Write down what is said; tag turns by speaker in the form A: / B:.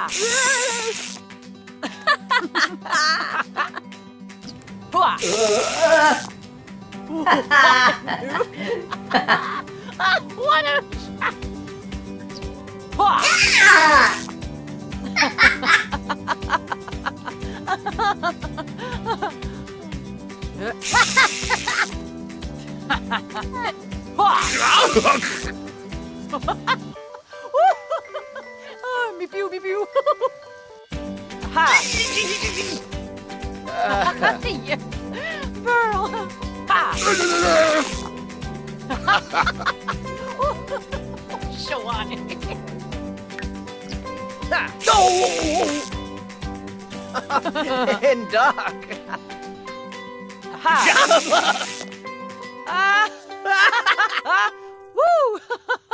A: Ha! What a... Me pew, me pew. Ha! Yeah. Burl. Ha! Show on it.
B: No! And Doc.
A: Ha! Woo!